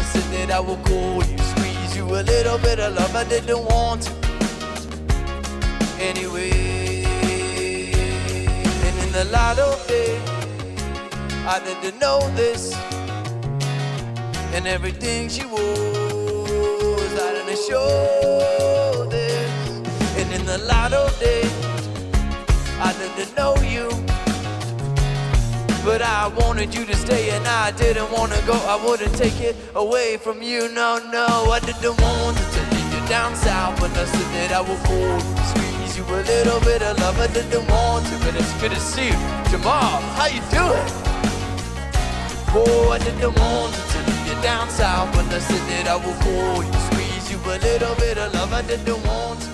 I said that I would call you, squeeze you a little bit of love I didn't want to. Anyway, and in the light of day, I didn't know this, and everything she was, I didn't show this. And in the light of day, I didn't know you, but I wanted you to stay, and I didn't want to go. I wouldn't take it away from you, no, no. I didn't want to leave you down south, but I said that I would call you, squeeze you a little bit of love I didn't want to. But it's good to see you, Jamal, how you doing? Oh, I didn't want to leave you down south, but I said that I would call you, squeeze you a little bit of love I didn't want to.